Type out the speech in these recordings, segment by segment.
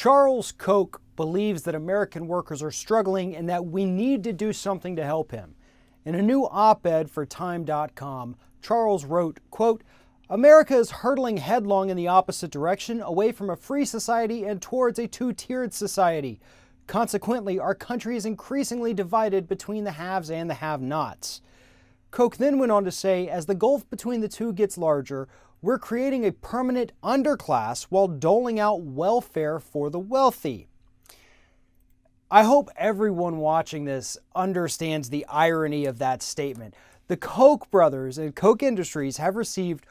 Charles Koch believes that American workers are struggling and that we need to do something to help him. In a new op-ed for Time.com, Charles wrote, quote, "America is hurtling headlong in the opposite direction, away from a free society and towards a two-tiered society. Consequently, our country is increasingly divided between the haves and the have-nots." Koch then went on to say, as the gulf between the two gets larger, we're creating a permanent underclass while doling out welfare for the wealthy. I hope everyone watching this understands the irony of that statement. The Koch brothers and Koch Industries have received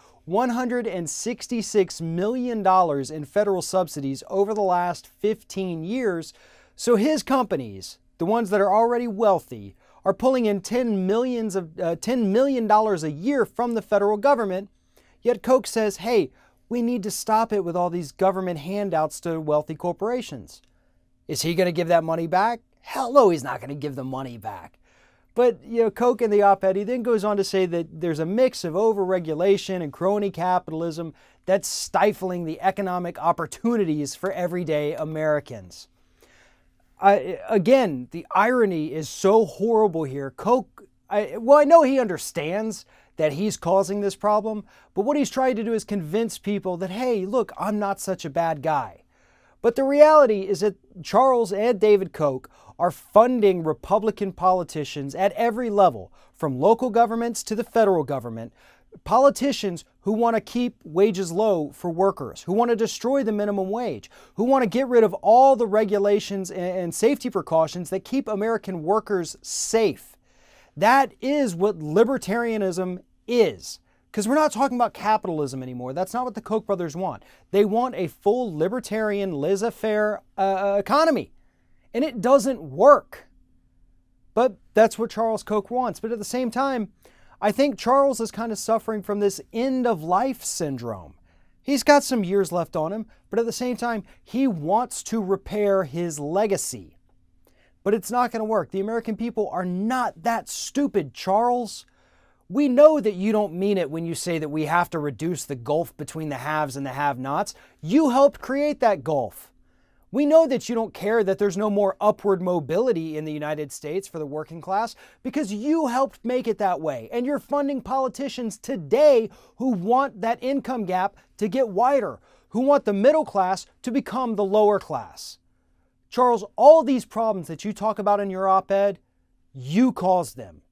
$166 million in federal subsidies over the last 15 years, so his companies, the ones that are already wealthy, are pulling in $10 million a year from the federal government, yet Koch says, hey, we need to stop it with all these government handouts to wealthy corporations. Is he going to give that money back? Hell no, he's not going to give the money back. But, Koch in the op-ed, he then goes on to say that there's a mix of overregulation and crony capitalism that's stifling the economic opportunities for everyday Americans. Again, the irony is so horrible here. Koch, I know he understands that he's causing this problem, but what he's trying to do is convince people that, hey, look, I'm not such a bad guy. But the reality is that Charles and David Koch are funding Republican politicians at every level, from local governments to the federal government, politicians who want to keep wages low for workers, who want to destroy the minimum wage, who want to get rid of all the regulations and safety precautions that keep American workers safe. That is what libertarianism is. Because we're not talking about capitalism anymore. That's not what the Koch brothers want. They want a full libertarian, laissez-faire economy. And it doesn't work. But that's what Charles Koch wants. But at the same time, I think Charles is kind of suffering from this end-of-life syndrome. He's got some years left on him, but at the same time, he wants to repair his legacy. But it's not going to work. The American people are not that stupid, Charles. We know that you don't mean it when you say that we have to reduce the gulf between the haves and the have-nots. You helped create that gulf. We know that you don't care that there's no more upward mobility in the United States for the working class because you helped make it that way. And you're funding politicians today who want that income gap to get wider, who want the middle class to become the lower class. Charles, all these problems that you talk about in your op-ed, you caused them.